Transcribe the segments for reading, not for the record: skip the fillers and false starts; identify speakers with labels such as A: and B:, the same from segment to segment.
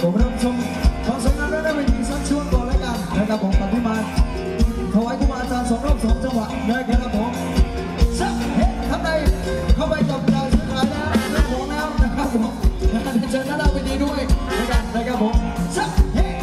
A: ผมรับชมขอสงงานได้เป็นทีสั้นช่วงก่อนแล้วกันนะครับผมปฏิมาถวายครูบาอาจารย์2 รอบ 2 จังหวะนะครับผมสักเฮ้ท่านใดเข้าไปจับจ่ายซื้อขายแล้วซื้อของแล้วนะครับผมเชิญหน้าดาวไปดีด้วยนะครับผมสักเฮ้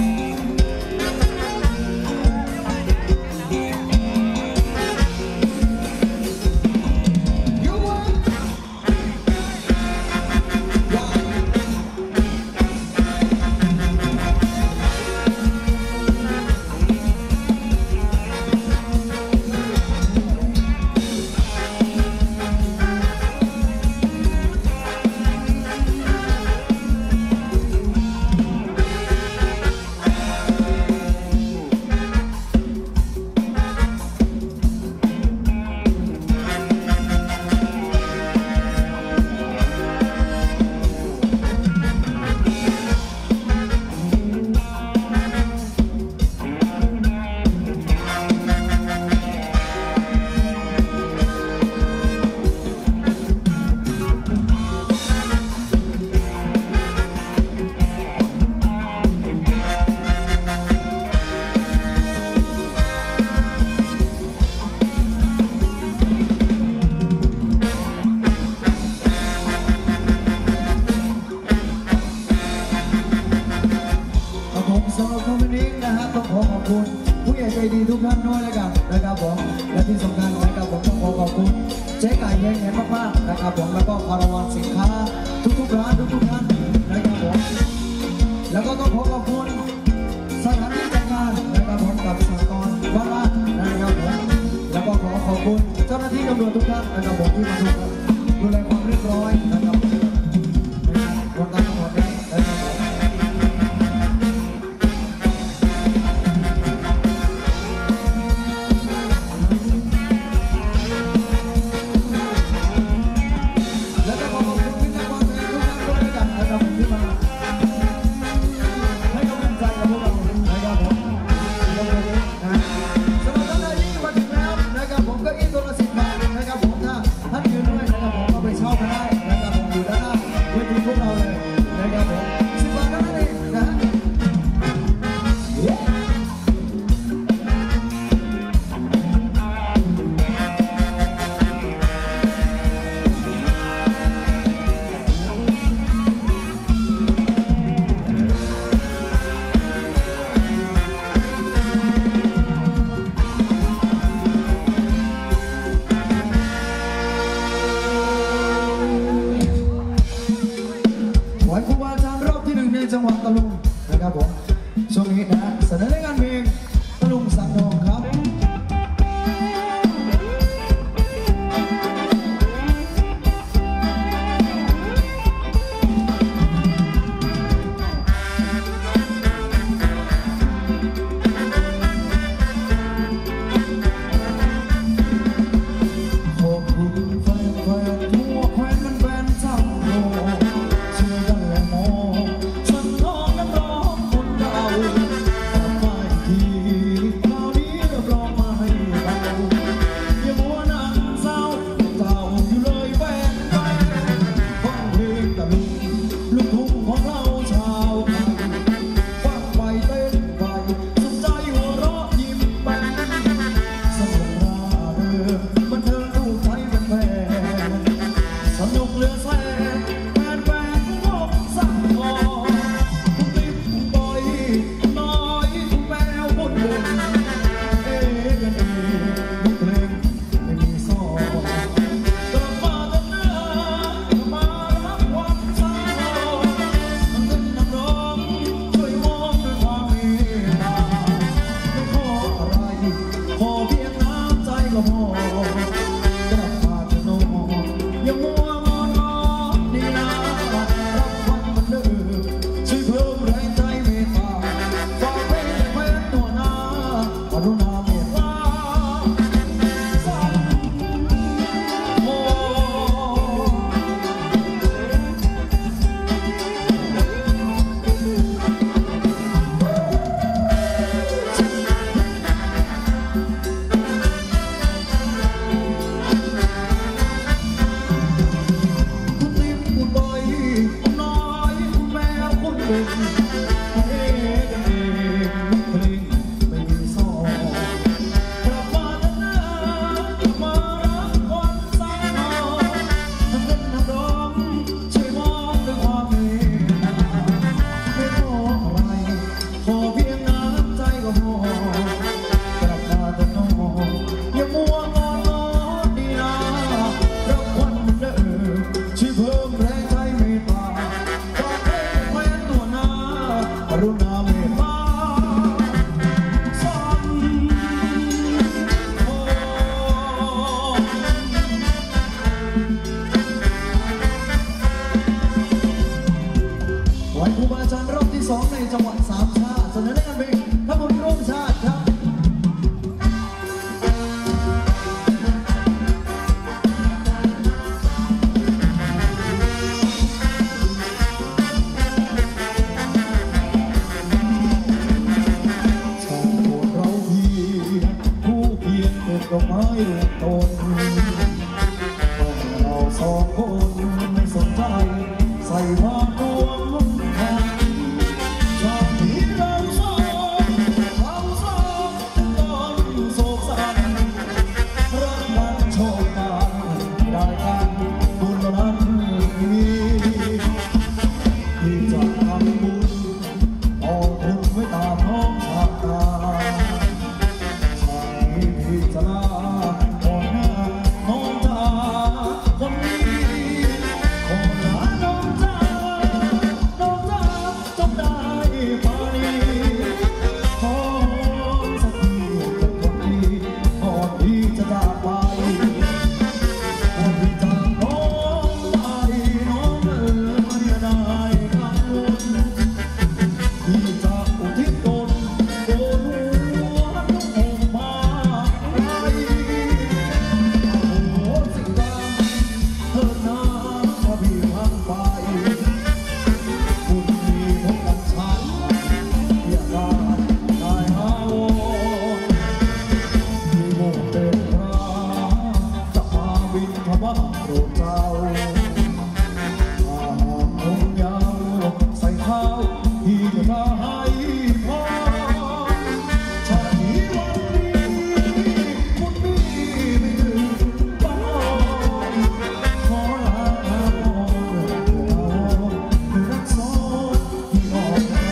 A: สำหรับคอมเมนต์นะฮะต้องขอขอบคุณผู้ใหญ่ใจดีทุกท่านด้วยแล้วกันนะครับผมและที่สำคัญนะครับผมต้องขอขอบคุณเจ๊ไก่เย็นๆมากๆนะครับผมแล้วก็คาราวานสินค้าทุกๆร้านทุกท่านนะครับผมแล้วก็ต้องขอขอบคุณสถานที่จัดงานนะครับผมกับสหกรณ์บ้านลาดนะครับผมแล้วก็ขอขอบคุณเจ้าหน้าที่ตำรวจทุกท่านนะครับผมที่มาดูแลความเรียบร้อยนะครับวันการทั้งหมดนี้นะครับจังหวัดตะลุงนะครับผมช่วงนี้นะเสนอในงานเพลงตะลุงสังทองครับคุณวัยครูบาอาจารย์รอบที่2ในจังหวัดสามชาติเสนอในงานเพลงขบวนร่วมชาติครับดอกไม้เรืองต้นเราสองคนไม่สนใจใส่ผ้ารวมกันชาตินี้เราสองต้องโศกสันรักมันโชคกันได้กันบุญนั้นมีที่จะทำบุญเอาบุญไว้ตามน้องชาตาพิจารณาคนหน้าน้องจ๋าคนนี้คนหน้าน้องจ๋าจงได้ปานีขอสักทีเป็นคนดีก่อนที่จะจากไปก่อนที่จากน้องไปน้องไม่ได้กังวลที่จะอุทิศตนโดนหัวองค์มาเธอหน้าพอพี่พันไปคุณมีพบกันฉันเพียงได้หาวที่โมเป็นพระจะมาบินพระโปรดเจ้าคงยาวใส่ข้าวที่จะได้พอชาตินี้วันนี้คุณมีไม่ถึงบ้านขอลาไม่รักซ้อนที่ออกไป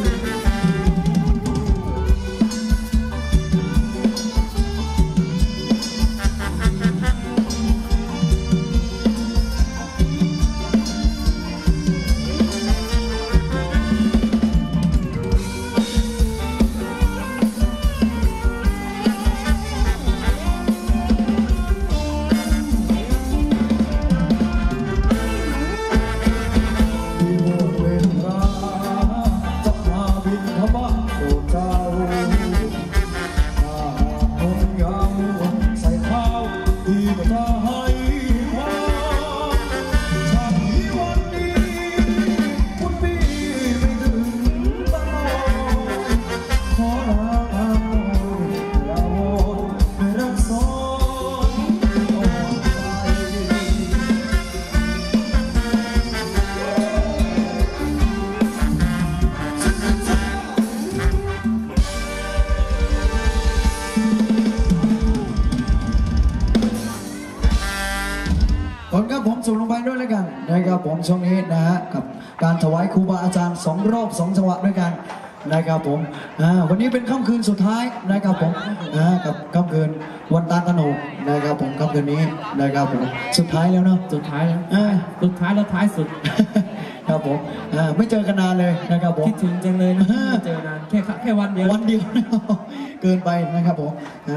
A: ผมส่งลงไปด้วยแล้วกันนะครับผมช่วงนี้นะฮะกับการถวายครูบาอาจารย์2 รอบ 2 จังหวะด้วยกันนะครับผมวันนี้เป็นค่ำคืนสุดท้ายนะครับผมกับค่ำคืนวันตาตะโหนกนะครับผมค่ำคืนนี้นะครับผมสุดท้ายแล้วเนาะ
B: สุดท้ายแล้วสุดท้ายแล้วท้ายสุด
A: ครับผมไม่เจอกันนานเลยนะครับผม
B: คิดถึงจังเลยนะไม่เจอนานแค่วันเดียว
A: เกินไปนะครับผม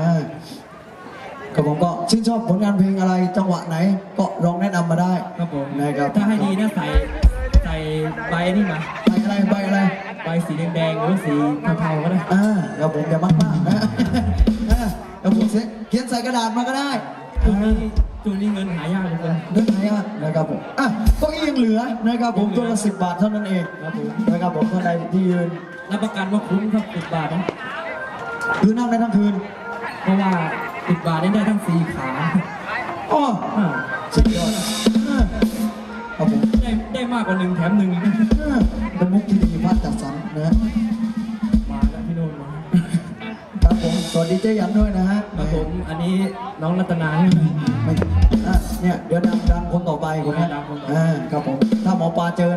A: ครับผมก็ชื่นชอบผลงานเพลงอะไรจังหวะไหนก็ลองแนะนำมาได้
B: ครับผม
A: นะครับ
B: ถ้าให้ดีนะใส่ใบนี่มา
A: ใบอะไร
B: ใบสีแดงหรือสีเทาๆก็ได้
A: ครับผมอย่ามากนะครับผมเขียนใส่กระดาษมาก็ได้
B: ตัวนี้เงินหายากเลย
A: เงินหายากนะครับผมก็ยังเหลือนะครับผมตัวละ10 บาทเท่านั้นเอง
B: ครับผม
A: นะครับผมท่านใดที่ยืน
B: รับประกันว่าคุ้มครับ10 บาทนะ
A: คือนั่งได้ทั้งคืน
B: เพราะว่า10 บาทได้ทั้ง4 ขา
A: สุดยอดครับผม
B: ได้มากกว่า1 แถม 1
A: เป็นมุกที่ดีมากจัดสรรนะ
B: มาแล้วพี่โนนมา
A: ครับผมสวัสดีเจ๊ยันด้วยนะฮะ
B: ครับผมอันนี้น้องรัตนา
A: เนี่ยเดี๋ยวดังคนต่อไปคนนี้ครับผมถ้าหมอปลาเจอ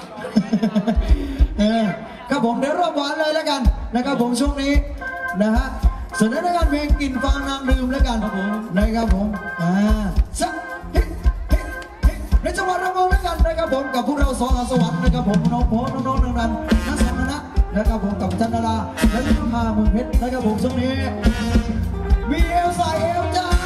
A: นะครับผมเดี๋ยวรอบหวานเลยแล้วกันนะครับผมช่วงนี้นะฮะเสนอในการเพลงกินฟางน้ำดื่มแล้วกันนะครับผมสักในจังหวัดระนองแล้วกันนะครับผมกับพวกเราสองสวรรค์นะครับผมน้องโพน้องนันนักสอนนะครับผมกับจันดาราและลูกค้าเมืองเพชรนะครับผมช่วงนี้มีเอลใส่เอลจ้า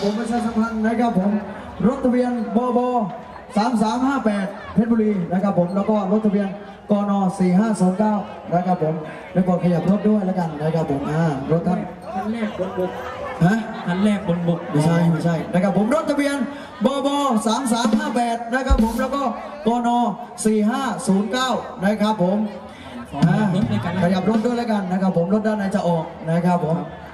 A: ผมประชาสัมพันธ์นะครับผมรถทะเบียนบอบ3358เพชรบุรีนะครับผมแล้วก็รถทะเบียนกน4529นะครับผมแล้วก็ขยับรถด้วยแล้วกันนะครับผมรถท่าน
B: คันแรกบนบก
A: ฮะ
B: คันแรกบนบก
A: ไม่ใช่นะครับผมรถทะเบียนบอบ3358นะครับผมแล้วก็กน4509นะครับผม
B: ขอขยับรถด้วยกันนะ
A: ขยับรถด้วยแล้วกันนะครับผมรถด้านในจะออกนะครับผม
B: ครับ